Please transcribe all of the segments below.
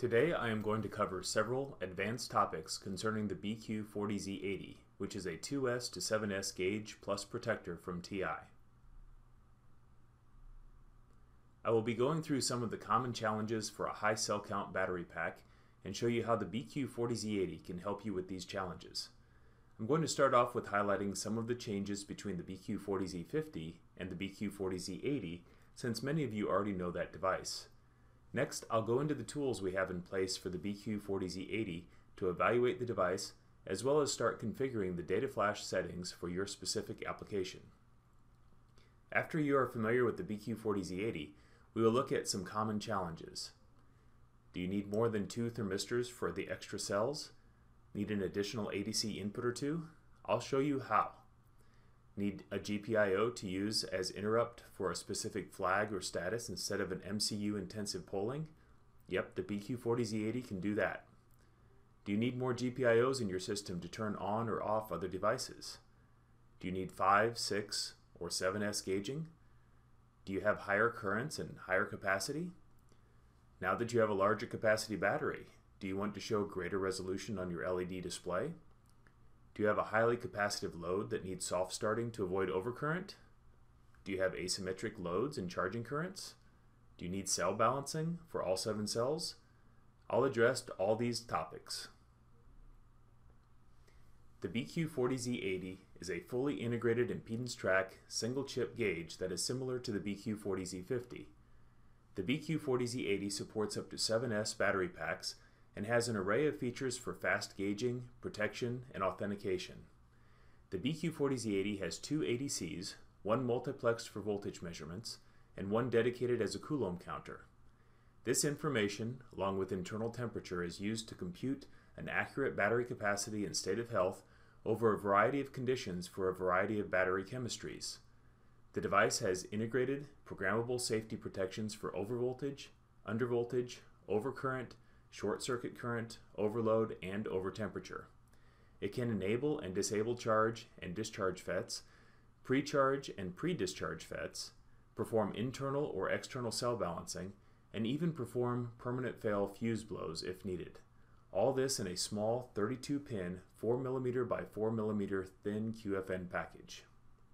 Today I am going to cover several advanced topics concerning the BQ40z80, which is a 2S to 7S gauge plus protector from TI. I will be going through some of the common challenges for a high cell count battery pack and show you how the BQ40z80 can help you with these challenges. I'm going to start off with highlighting some of the changes between the BQ40z50 and the BQ40z80, since many of you already know that device. Next, I'll go into the tools we have in place for the BQ40z80 to evaluate the device, as well as start configuring the dataflash settings for your specific application. After you are familiar with the BQ40z80, we will look at some common challenges. Do you need more than 2 thermistors for the extra cells? Need an additional ADC input or 2? I'll show you how. Need a GPIO to use as interrupt for a specific flag or status instead of an MCU intensive polling? Yep, the BQ40z80 can do that. Do you need more GPIOs in your system to turn on or off other devices? Do you need 5, 6, or 7S gauging? Do you have higher currents and higher capacity? Now that you have a larger capacity battery, do you want to show greater resolution on your LED display? Do you have a highly capacitive load that needs soft starting to avoid overcurrent? Do you have asymmetric loads and charging currents? Do you need cell balancing for all 7 cells? I'll address all these topics. The BQ40z80 is a fully integrated impedance track single chip gauge that is similar to the BQ40z50. The BQ40z80 supports up to 7S battery packs and has an array of features for fast gauging, protection, and authentication. The BQ40z80 has 2 ADCs, one multiplexed for voltage measurements, and one dedicated as a Coulomb counter. This information, along with internal temperature, is used to compute an accurate battery capacity and state of health over a variety of conditions for a variety of battery chemistries. The device has integrated, programmable safety protections for overvoltage, undervoltage, overcurrent, short circuit current, overload, and overtemperature. It can enable and disable charge and discharge FETs, pre-charge and pre-discharge FETs, perform internal or external cell balancing, and even perform permanent fail fuse blows if needed. All this in a small 32-pin 4mm by 4mm thin QFN package.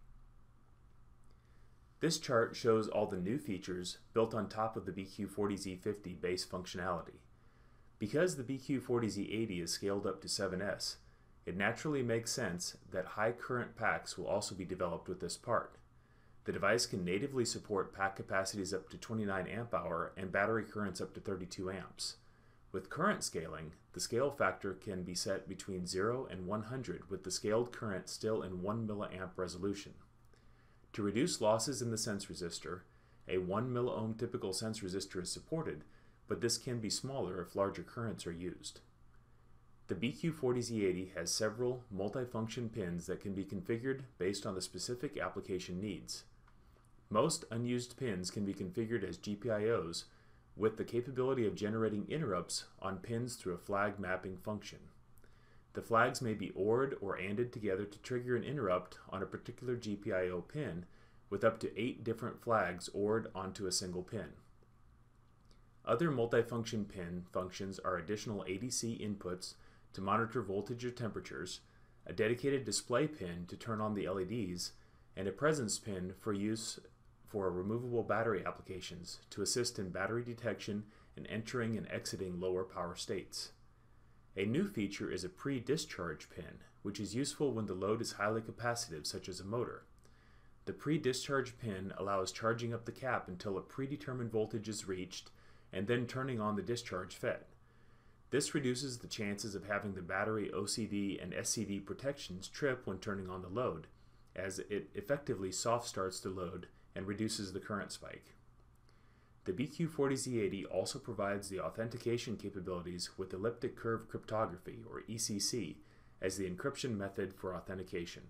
This chart shows all the new features built on top of the BQ40z50 base functionality. Because the BQ40z80 is scaled up to 7S, it naturally makes sense that high current packs will also be developed with this part. The device can natively support pack capacities up to 29 amp-hour and battery currents up to 32 amps. With current scaling, the scale factor can be set between 0 and 100 with the scaled current still in 1 milliamp resolution. To reduce losses in the sense resistor, a 1 milliohm typical sense resistor is supported, but this can be smaller if larger currents are used. The BQ40z80 has several multifunction pins that can be configured based on the specific application needs. Most unused pins can be configured as GPIOs with the capability of generating interrupts on pins through a flag mapping function. The flags may be ORed or ANDed together to trigger an interrupt on a particular GPIO pin with up to 8 different flags ORed onto a single pin. Other multifunction pin functions are additional ADC inputs to monitor voltage or temperatures, a dedicated display pin to turn on the LEDs, and a presence pin for use for removable battery applications to assist in battery detection and entering and exiting lower power states. A new feature is a pre-discharge pin, which is useful when the load is highly capacitive, such as a motor. The pre-discharge pin allows charging up the cap until a predetermined voltage is reached and then turning on the discharge FET. This reduces the chances of having the battery OCD and SCD protections trip when turning on the load, as it effectively soft starts the load and reduces the current spike. The BQ40z80 also provides the authentication capabilities with elliptic curve cryptography, or ECC, as the encryption method for authentication.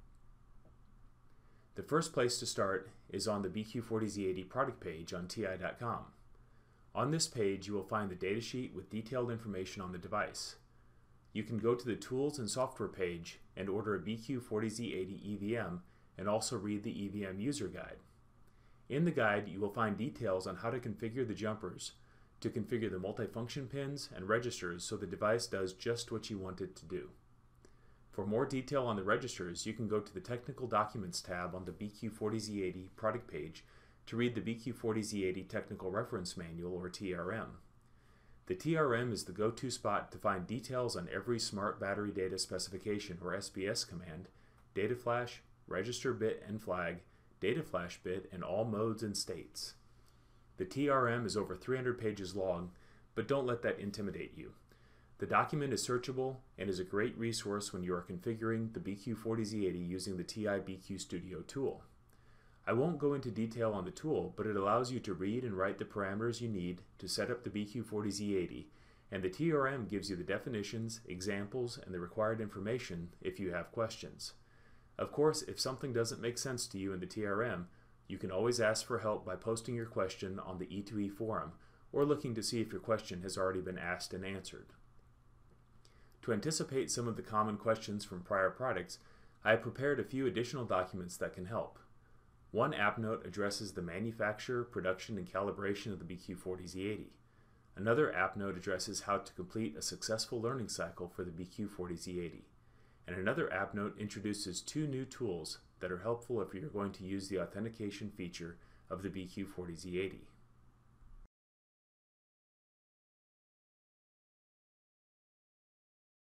The first place to start is on the BQ40z80 product page on TI.com. On this page, you will find the datasheet with detailed information on the device. You can go to the Tools and Software page and order a BQ40z80 EVM and also read the EVM user guide. In the guide, you will find details on how to configure the jumpers, to configure the multifunction pins and registers so the device does just what you want it to do. For more detail on the registers, you can go to the Technical Documents tab on the BQ40z80 product page to read the BQ40z80 Technical Reference Manual, or TRM. The TRM is the go-to spot to find details on every Smart Battery Data Specification, or SBS command, data flash, register bit and flag, data flash bit, and all modes and states. The TRM is over 300 pages long, but don't let that intimidate you. The document is searchable and is a great resource when you are configuring the BQ40z80 using the TI BQ Studio tool. I won't go into detail on the tool, but it allows you to read and write the parameters you need to set up the BQ40z80, and the TRM gives you the definitions, examples, and the required information if you have questions. Of course, if something doesn't make sense to you in the TRM, you can always ask for help by posting your question on the E2E forum or looking to see if your question has already been asked and answered. To anticipate some of the common questions from prior products, I have prepared a few additional documents that can help. One app note addresses the manufacture, production, and calibration of the BQ40z80. Another app note addresses how to complete a successful learning cycle for the BQ40z80. And another app note introduces two new tools that are helpful if you're going to use the authentication feature of the BQ40z80.